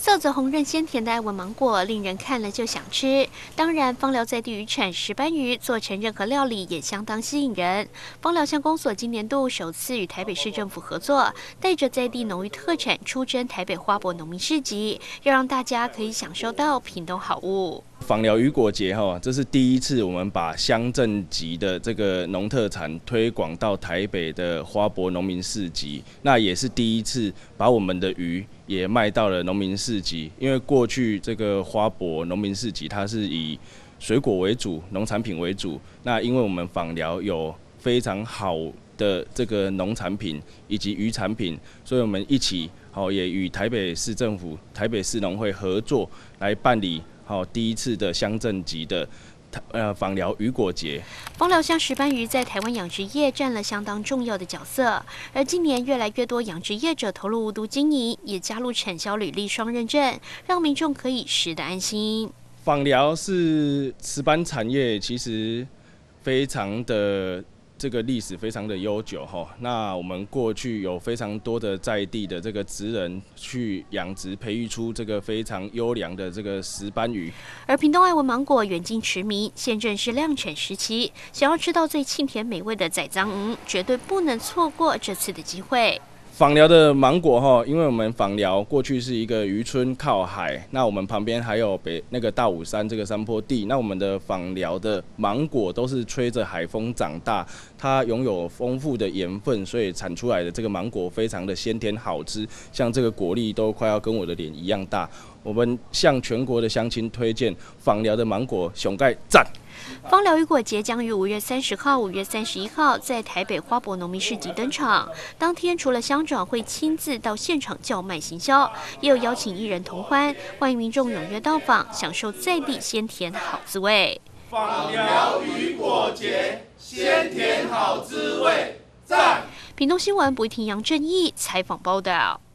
色泽红润鲜甜的爱文芒果，令人看了就想吃。当然，枋寮在地渔产石斑鱼做成任何料理也相当吸引人。枋寮乡公所今年度首次与台北市政府合作，带着在地农渔特产出征台北花博农民市集，要让大家可以享受到屏东好物。 枋寮渔果节这是第一次我们把乡镇级的这个农特产推广到台北的花博农民市集，那也是第一次把我们的鱼也卖到了农民市集。因为过去这个花博农民市集它是以水果为主、农产品为主，那因为我们枋寮有非常好的这个农产品以及渔产品，所以我们一起也与台北市政府、台北市农会合作来办理第一次的乡镇级的枋寮渔果节。 枋寮乡石斑鱼在台湾养殖业占了相当重要的角色，而今年越来越多养殖业者投入无毒经营，也加入产销履历双认证，让民众可以食得安心。 枋寮是石斑产业，其实非常的这个历史非常的悠久那我们过去有非常多的在地的这个职人去养殖，培育出这个非常优良的这个石斑鱼。 而屏东爱文芒果远近驰名，现正是量产时期，想要吃到最沁甜美味的仔章鱼，绝对不能错过这次的机会。 枋寮的芒果因为我们枋寮过去是一个渔村靠海，那我们旁边还有那个大武山这个山坡地，那我们的枋寮的芒果都是吹着海风长大，它拥有丰富的盐分，所以产出来的这个芒果非常的鲜甜好吃，像这个果粒都快要跟我的脸一样大。我们向全国的乡亲推荐枋寮的芒果上盖赞。 枋寮渔果节将于5月30号、5月31号在台北花博农民市集登场。当天除了乡长会亲自到现场叫卖行销，也有邀请艺人同欢，欢迎民众踊跃到访，享受在地鲜甜好滋味。 枋寮渔果节，鲜甜好滋味，赞！ 屏东新闻不一庭杨正义采访报道。